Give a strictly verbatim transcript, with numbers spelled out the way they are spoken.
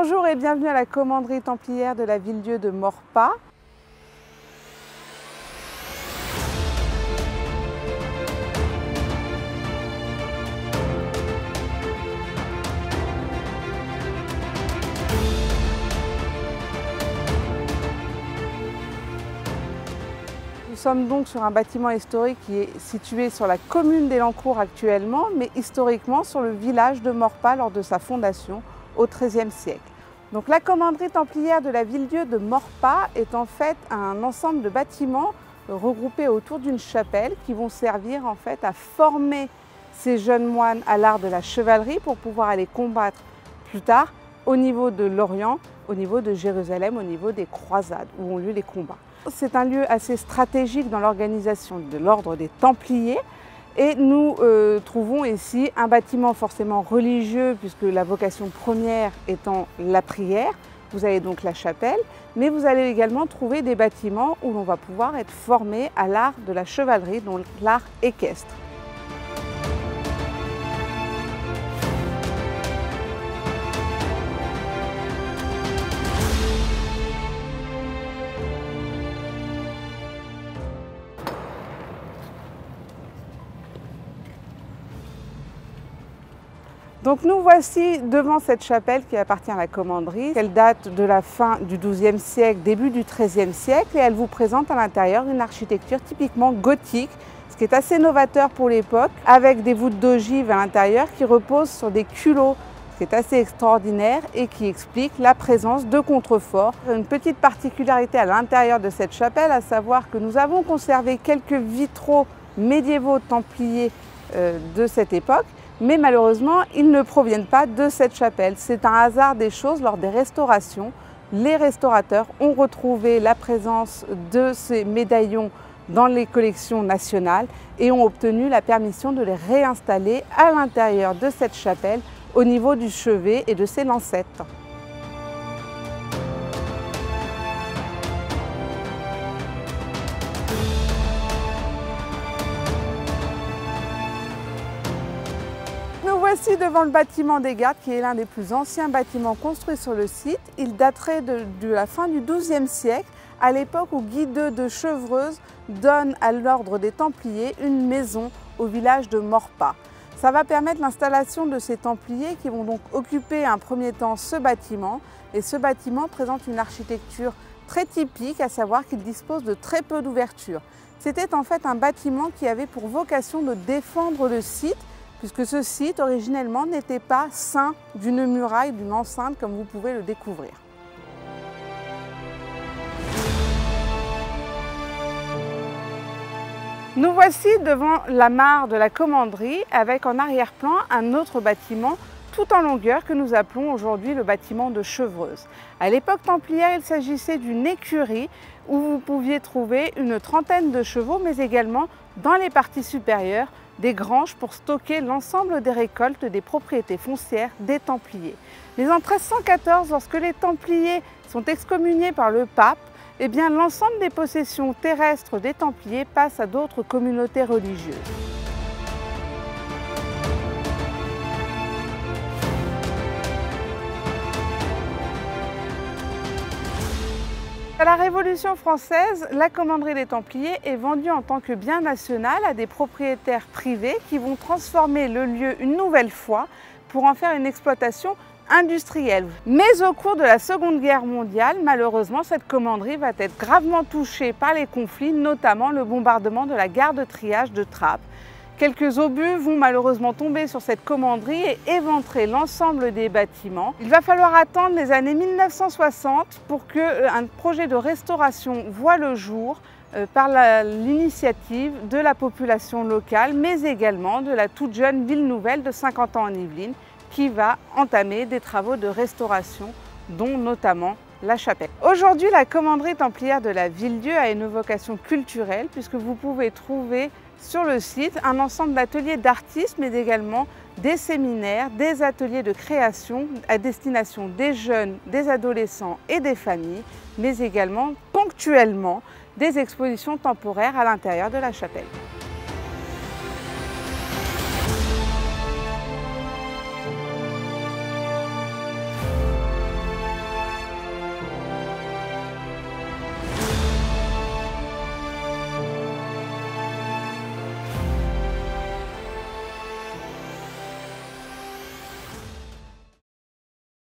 Bonjour et bienvenue à la commanderie templière de la Ville-Dieu de Maurepas. Nous sommes donc sur un bâtiment historique qui est situé sur la commune d'Elancourt actuellement, mais historiquement sur le village de Maurepas lors de sa fondation au treizième siècle. Donc la commanderie templière de la Ville-Dieu de Maurepas est en fait un ensemble de bâtiments regroupés autour d'une chapelle qui vont servir en fait à former ces jeunes moines à l'art de la chevalerie pour pouvoir aller combattre plus tard au niveau de l'Orient, au niveau de Jérusalem, au niveau des croisades où ont lieu les combats. C'est un lieu assez stratégique dans l'organisation de l'ordre des Templiers et nous euh, trouvons ici un bâtiment forcément religieux puisque la vocation première étant la prière. Vous avez donc la chapelle, mais vous allez également trouver des bâtiments où l'on va pouvoir être formé à l'art de la chevalerie, donc l'art équestre. Donc nous voici devant cette chapelle qui appartient à la commanderie. Elle date de la fin du douzième siècle, début du treizième siècle et elle vous présente à l'intérieur une architecture typiquement gothique, ce qui est assez novateur pour l'époque, avec des voûtes d'ogives à l'intérieur qui reposent sur des culots, ce qui est assez extraordinaire et qui explique la présence de contreforts. Une petite particularité à l'intérieur de cette chapelle, à savoir que nous avons conservé quelques vitraux médiévaux templiers euh, de cette époque, mais malheureusement, ils ne proviennent pas de cette chapelle. C'est un hasard des choses lors des restaurations. Les restaurateurs ont retrouvé la présence de ces médaillons dans les collections nationales et ont obtenu la permission de les réinstaller à l'intérieur de cette chapelle au niveau du chevet et de ses lancettes. Nous voici devant le bâtiment des gardes qui est l'un des plus anciens bâtiments construits sur le site. Il daterait de, de la fin du douzième siècle, à l'époque où Guy deux de Chevreuse donne à l'ordre des Templiers une maison au village de Maurepas. Ça va permettre l'installation de ces Templiers qui vont donc occuper un premier temps ce bâtiment. Et ce bâtiment présente une architecture très typique, à savoir qu'il dispose de très peu d'ouvertures. C'était en fait un bâtiment qui avait pour vocation de défendre le site, puisque ce site originellement n'était pas ceint d'une muraille, d'une enceinte comme vous pouvez le découvrir. Nous voici devant la mare de la commanderie avec en arrière-plan un autre bâtiment tout en longueur que nous appelons aujourd'hui le bâtiment de Chevreuse. À l'époque templière, il s'agissait d'une écurie où vous pouviez trouver une trentaine de chevaux, mais également dans les parties supérieures des granges pour stocker l'ensemble des récoltes des propriétés foncières des Templiers. Mais en treize cent quatorze, lorsque les Templiers sont excommuniés par le pape, eh bien l'ensemble des possessions terrestres des Templiers passe à d'autres communautés religieuses. À la Révolution française, la commanderie des Templiers est vendue en tant que bien national à des propriétaires privés qui vont transformer le lieu une nouvelle fois pour en faire une exploitation industrielle. Mais au cours de la Seconde Guerre mondiale, malheureusement, cette commanderie va être gravement touchée par les conflits, notamment le bombardement de la gare de triage de Trappes. Quelques obus vont malheureusement tomber sur cette commanderie et éventrer l'ensemble des bâtiments. Il va falloir attendre les années mille neuf cent soixante pour qu'un projet de restauration voie le jour euh, par l'initiative de la population locale, mais également de la toute jeune ville nouvelle de cinquante ans en Yvelines, qui va entamer des travaux de restauration, dont notamment la chapelle. Aujourd'hui, la commanderie templière de la Ville-Dieu a une vocation culturelle puisque vous pouvez trouver sur le site un ensemble d'ateliers d'artistes, mais également des séminaires, des ateliers de création à destination des jeunes, des adolescents et des familles, mais également ponctuellement des expositions temporaires à l'intérieur de la chapelle.